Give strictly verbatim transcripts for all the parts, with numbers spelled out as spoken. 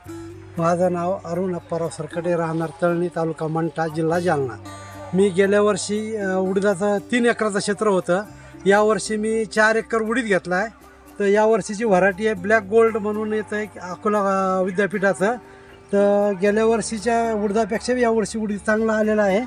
माझं नाव अरुण अप्पाराव सरकडे, राहणार तळणी, तालुका मंठा, जिल्हा जालना. मी गेल्या वर्षी अ, उडीदाचं तीन एकराचं क्षेत्र होतं. यावर्षी मी चार एकर उडीद घेतला आहे. तर यावर्षीची व्हरायटी आहे ब्लॅक गोल्ड म्हणून येतं आहे अकोला अ, विद्यापीठाचं. तर गेल्या वर्षीच्या उडदापेक्षा यावर्षी उडीद चांगला आलेला आहे.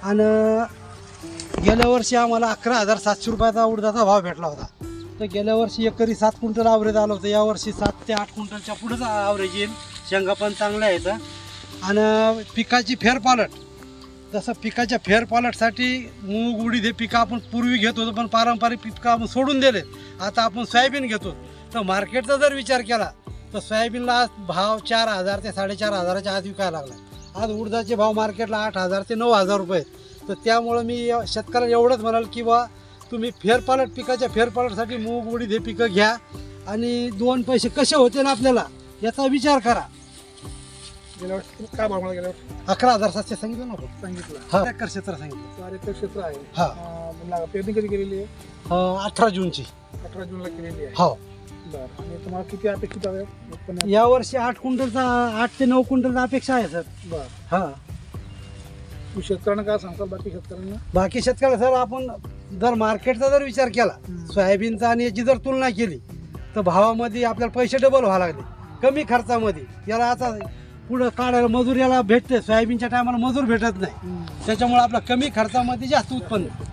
आणि गेल्या वर्षी आम्हाला अकरा हजार सातशे रुपयाचा उडदाचा भाव भेटला होता. तर गेल्या वर्षी एकरी सात क्विंटल ॲव्हरेज आलं होतं. यावर्षी सात ते आठ क्विंटलच्या पुढंच ॲव्हरेज येईल. शेंगा पण चांगल्या आहेत. आणि पिकाची फेरपालट, जसं पिकाच्या फेरपालटसाठी मूग उडीद हे पिकं आपण पूर्वी घेत होतो, पण पारंपरिक पिकं आपण सोडून दिले. आता आपण सोयाबीन घेतो. तर मार्केटचा जर विचार केला तर सोयाबीनला आज भाव चार हजार ते साडेचार हजाराच्या आत विकायला लागला. आज उडदाचे भाव मार्केटला आठ हजार ते नऊ हजार रुपये आहेत. तर त्यामुळं मी शेतकऱ्याला एवढंच म्हणाल की बा तुम्ही फेरपालट पिकाच्या फेरपालटसाठी मूग उडीद हे पिकं घ्या आणि दोन पैसे कसे होते ना आपल्याला याचा विचार करा. गेल्या वर्षी काय भाव मला गेल्या वर्षी अकरा हजार सातशे सांगितलं ना आपण. सांगितलं हा एकर क्षेत्र सांगितलं. चार एकर क्षेत्र आहे. हा. अं, म्हणलं पेरणी कधी केलेली आहे? अं, अठरा जूनची. अठरा जूनला केलेली आहे. हो. बरं. आणि तुम्हाला किती अपेक्षित आहे उत्पन्न? यावर्षी आठ क्विंटलचा आठ ते नऊ क्विंटलचा अपेक्षा आहे सर. बरं. हा. तू शेतकऱ्यांना काय सांगताल बाकी शेतकऱ्यांना? बाकी शेतकऱ्याला सर आपण जर मार्केटचा जर विचार केला, सोयाबीनचा आणि याची जर तुलना केली तर भावामध्ये आपल्याला पैसे डबल व्हावं लागले. कमी खर्चामध्ये याला आता पुढं काढायला मजूर याला भेटते. सोयाबीनच्या टायमाला मजूर भेटत नाही. त्याच्यामुळे आपला कमी खर्चामध्ये जास्त उत्पन्न.